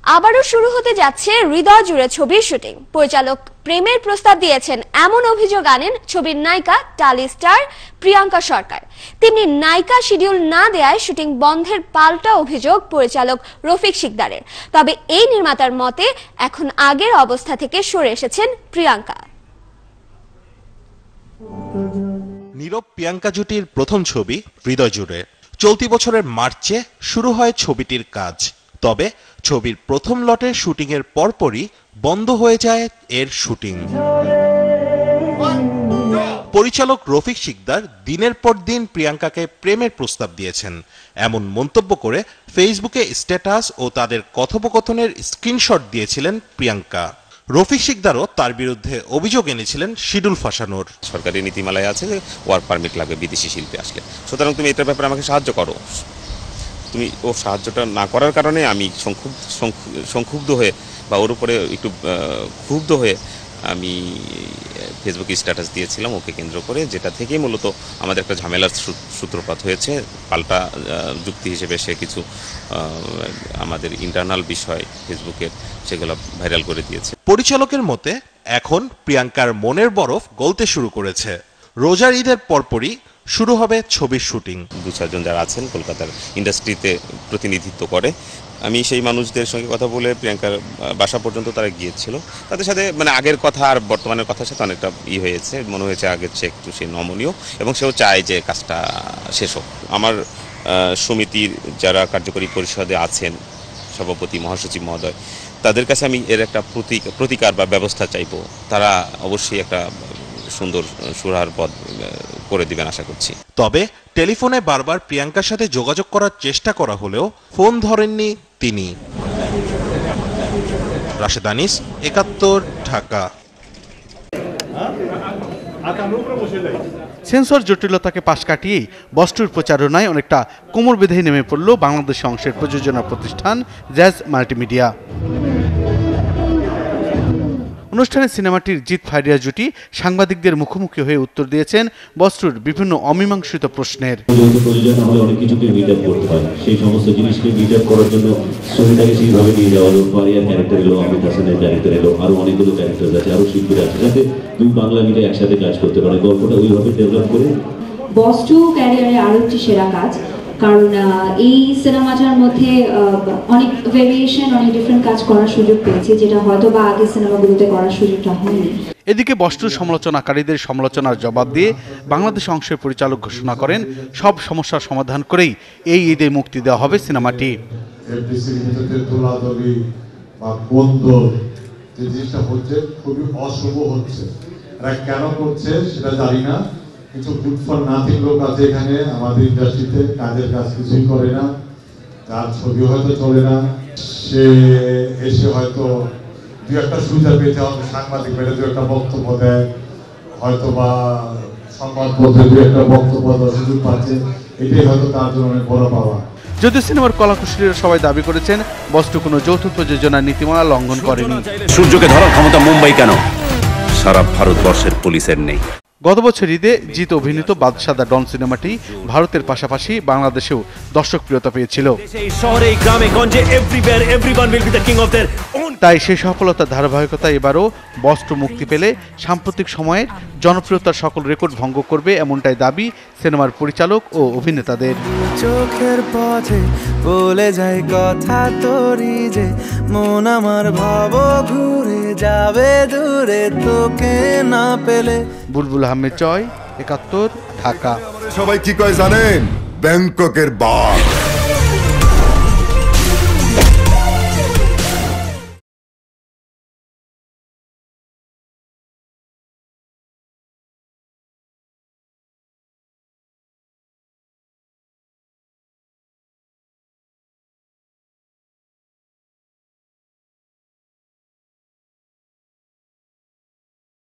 আবারও শুরু হতে যাচ্ছে হৃদয় জুড়ে ছবির শুটিং। পরিচালক প্রেমের প্রস্তাব দিয়েছেন এমন অভিযোগ আনেন ছবির নায়িকা টালি স্টার প্রিয়াঙ্কা সরকার। তেমনি নায়িকা শিডিউল না দেয়ায় শুটিং বন্ধের পাল্টা অভিযোগ পরিচালক রফিক শিকদারের। তবে এই নির্মাতার মতে এখন আগের অবস্থা থেকে সরে এসেছেন প্রিয়াঙ্কা। নীরব প্রিয়াঙ্কা জুটির প্রথম ছবি হৃদয় জুড়ে চলতি বছরের মার্চে শুরু হয় ছবিটির কাজ। তবে ছবির প্রথম লটের শুটিং এর পরপরই বন্ধ হয়ে যায় এর শুটিং। পরিচালক রফিক শিকদার দিনের পর দিন প্রিয়াঙ্কাকে প্রেমের প্রস্তাব দিয়েছেন এমন মন্তব্য করে ফেসবুকে স্ট্যাটাস ও তাদের কথোপকথনের স্ক্রিনশট দিয়েছিলেন প্রিয়াঙ্কা। রফিক শিকদারও তার বিরুদ্ধে অভিযোগ এনেছিলেন শিডিউল ফাঁসানোর। সরকারি নীতিমালায় আছে যে ওয়ার্ক পারমিট লাগবে বিদেশি শিল্পী আসলে, সুতরাং তুমি এটার ব্যাপারে আমাকে সাহায্য করো। তুমি ও সাহায্যটা না করার কারণে আমি সংক্ষুব্ধ হয়ে বা ওর উপরে একটু ক্ষুব্ধ হয়ে আমি ফেসবুকে স্ট্যাটাস দিয়েছিলাম ওকে কেন্দ্র করে, যেটা থেকেই মূলত আমাদের একটা ঝামেলার সূত্রপাত হয়েছে। পাল্টা যুক্তি হিসেবে সে কিছু আমাদের ইন্টারনাল বিষয় ফেসবুকের সেগুলো ভাইরাল করে দিয়েছে। পরিচালকের মতে এখন প্রিয়াঙ্কার মনের বরফ গলতে শুরু করেছে। রোজার ঈদের পরপরই শুরু হবে ছবির শুটিং। 2-4 জন যারা আছেন কলকাতার ইন্ডাস্ট্রিতে প্রতিনিধিত্ব করে, আমি সেই মানুষদের সঙ্গে কথা বলে প্রিয়াঙ্কার বাসা পর্যন্ত তারা গিয়েছিল। তাদের সাথে মানে আগের কথা আর বর্তমানের কথার সাথে অনেকটা হয়েছে, মনে হয়েছে আগের চেয়ে একটু সে নমনীয় এবং সেও চায় যে কাজটা শেষ হোক। আমার সমিতির যারা কার্যকরী পরিষদে আছেন, সভাপতি মহাসচিব মহোদয়, তাদের কাছে আমি এর একটা প্রতিকার বা ব্যবস্থা চাইব। তারা অবশ্যই একটা সুন্দর সুরাহার পথ করে দিবেন আশা করছি। তবে টেলিফোনে বারবার প্রিয়াঙ্কার সাথে যোগাযোগ করার চেষ্টা করা হলেও ফোন ধরেননি তিনি। রাশেদ আনিস, 71, ঢাকা। সেন্সর জটিলতাকে পাশ কাটিয়েই বস্তুর প্রচারণায় অনেকটা কোমর বেঁধে নেমে পড়ল বাংলাদেশের অংশের প্রযোজনা প্রতিষ্ঠান জ্যাজ মাল্টিমিডিয়া। অনুষ্ঠানে সিনেমাটির জিৎ ফারিয়া জুটি সাংবাদিকদের মুখোমুখি হয়ে উত্তর দিয়েছেন বস্তুর বিভিন্ন অমীমাংসিত প্রশ্নের। অনেক কিছুকে মিট আপ করতে হয়, সেই সমস্ত জিনিসকে মিট আপ করার জন্য ছবিটাকে সেইভাবে নিয়ে যাওয়া হলো। ফারিয়ার ক্যারেক্টার এলো, অমিত হাসানের ক্যারেক্টার এলো, আরো অনেকগুলো ক্যারেক্টার আছে, আরো শিল্পীরা আছে, যাতে দুই বাংলা মিলে একসাথে কাজ করতে পারে। গল্পটা ওইভাবে ডেভেলপ করে বস টু ক্যারিয়ারে আরো একটি সেরা কাজ, কারণ এই সিনেমাটার মধ্যে অনেক ভেরিয়েশন, অনেক ডিফারেন্ট কাজ করার সুযোগ পেয়েছি, যেটা হয়তো বা আগে সিনেমাগুলোতে করার সুযোগটা হয়নি। এদিকে বস্তুর সমালোচনাকারীদের সমালোচনার জবাব দিয়ে বাংলাদেশ অংশের পরিচালক ঘোষণা করেন সব সমস্যার সমাধান করেই এই ঈদে মুক্তি দেওয়া হবে সিনেমাটি। জিনিসটা হচ্ছে খুবই অশুভ হচ্ছে, এরা কেন করছে সেটা জানি না। কিছু গুড ফর নাথিং লোক আছে এখানে আমাদের ইন্ডাস্ট্রিতে, কাজের কাজ কিছুই করে না, যার ছবি হয়তো চলে না, সে এসে হয়তো দু একটা সুবিধা পেতে হবে, সাংবাদিক পেলে দু একটা বক্তব্য দেয়, হয়তো বা সংবাদপত্রে দু একটা বক্তব্য দেওয়ার সুযোগ পাচ্ছে, এটাই হয়তো তার জন্য অনেক বড় পাওয়া। যদিও সিনেমার কলাকুশলীরা সবাই দাবি করেছেন বস্তু কোনো যৌথ প্রযোজনার নীতিমালা লঙ্ঘন করেনি। সূর্যকে ধরার ক্ষমতা মুম্বাই কেন সারা ভারতবর্ষের পুলিশের নেই। গত বছর ঈদে জিৎ অভিনীত বাদশা দ্য ডন সিনেমাটি ভারতের পাশাপাশি বাংলাদেশেও দর্শকপ্রিয়তা পেয়েছিল। তাই সেই সফলতার ধারাবাহিকতা এবারও বস্ত্র মুক্তি পেলে সাম্প্রতিক সময়ের জনপ্রিয়তার সকল রেকর্ড ভঙ্গ করবে, এমনটাই দাবি সিনেমার পরিচালক ও অভিনেতাদের। চোখের পথে বলে যায় কথা তোরি যে মন আমার ভাব ঘুরে যাবে দূরে তোকে না পেলে। বুলবুল আহমেদ চয়, 71, ঢাকা। সবাই কি কয় জানেন? ব্যাংককের বাঘ।